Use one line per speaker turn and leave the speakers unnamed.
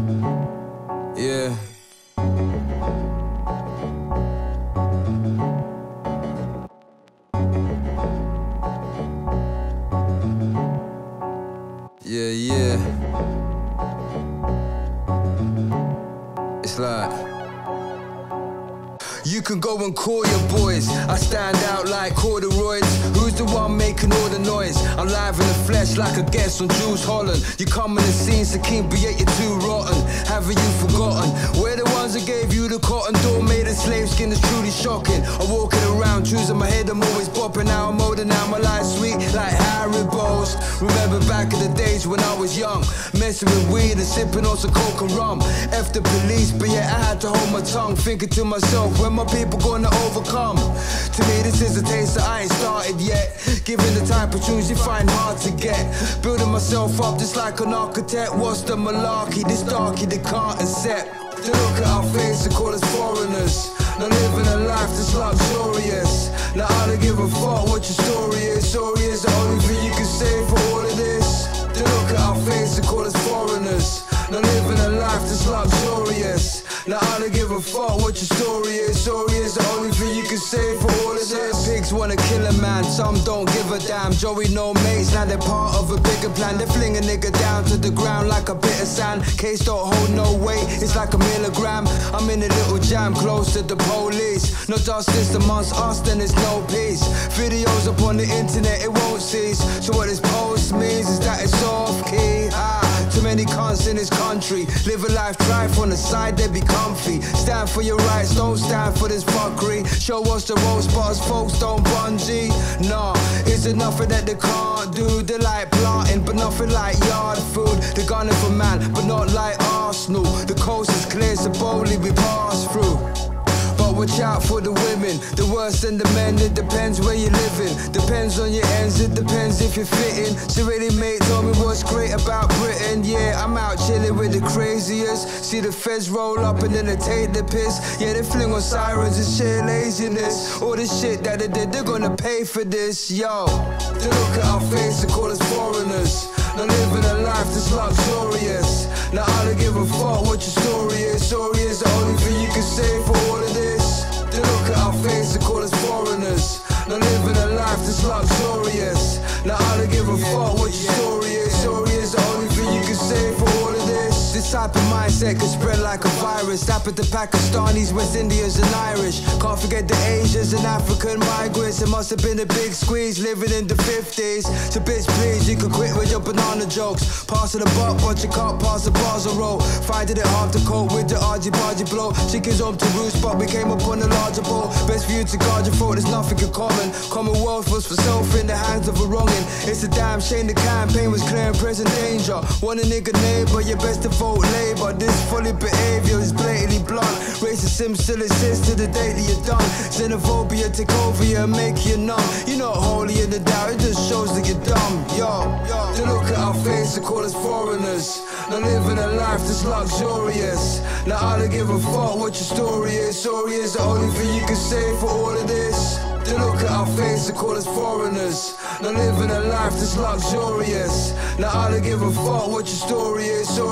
Yeah. Yeah, yeah. It's like you can go and call your boys. I stand out like corduroys. Who's the one making all the noise? I'm live in the flesh like a guest on Jules Holland. You come in the scene, so keen, but yet you're too rotten. Haven't you forgotten? We're the ones that gave you the cotton door made of slave skin. Is truly shocking. I'm walking around, choosing my head, I'm always bopping. Now I'm older, now my life's sweet like Haribo's. Remember back in the days when I was young, messing with weed and sipping on some coke and rum. F the police, but yeah, I had to hold my tongue, thinking to myself, when my people gonna overcome? To me this is a taste that I ain't started yet. Given the type of tunes you find hard to get. Building myself up just like an architect. What's the malarkey? This darky they can't accept. They look at our face and call us foreigners. Not living a life that's luxurious. Now I don't give a fuck what your story is. Story is the only thing you can say for all of this. They look at our face and call us foreigners. Not living a life that's luxurious. Now I don't give a fuck what your story is. Story is the only thing you can say for all of this. Pigs wanna kill a man, some don't give a damn. Joey no mates, now they're part of a bigger plan. They fling a nigga down to the ground like a bit of sand. Case don't hold no weight, it's like a milligram. I'm in a little jam close to the police. No justice amongst us, then there's no peace. Videos up on the internet, it won't cease. So what this post means is that it's off key. Too many cunts in this country. Live a life, thrive on the side, they be comfy. Stand for your rights, don't stand for this fuckery. Show us the road spots, folks don't bungee. Nah, is it nothing that they can't do? They like planting, but nothing like yard food. They're gunning for man, but not like Arsenal. The coast is clear, so boldly we pass through. But watch out for the women, the worse than the men. It depends where you're living, depends on your ends, it depends if you're fitting. So really mate, tell me what's great about Britain. Yeah, I'm out chilling with the craziest. See the feds roll up and then they take the piss. Yeah, they fling on sirens and sheer laziness. All this shit that they did, they're gonna pay for this, yo. They look at our face and call us foreigners. Not living a life that's luxurious. Now I don't give a fuck what your story is. Story is the only thing you can say for all of this. They look at our face and call us foreigners. Not living a life that's luxurious. Now I don't give a fuck what your story is. Story is the only thing you can say for all of this. This type of mindset can spread like a virus. Tap at the Pakistanis, West Indians and Irish. Can't forget the Asians and African migrants. It must have been a big squeeze living in the 50s. So bitch please, you can quit with your banana jokes. Pass of the buck, but you can't pass the bars a roll. Finding it hard to cope with the argy-bargy blow. Chickens home to roost, but we came up on a larger boat. Best for you to guard your throat, there's nothing in common. Commonwealth was for self in the hands of a wrongin'. It's a damn shame the campaign was clear and present danger. Want a nigga neighbor, you best to vote Labour. This fully behaviour is blatantly blunt. Racism still exists to the day that you're done. Xenophobia take over you and make you numb. You're not holy in the doubt, it just shows that you're dumb. Yo, they look at our face and call us foreigners. Not living a life that's luxurious. Now I don't give a fuck what your story is. Story is the only thing you can say for all of this. They look at our face and call us foreigners. Not living a life that's luxurious. Now I don't give a fuck what your story is.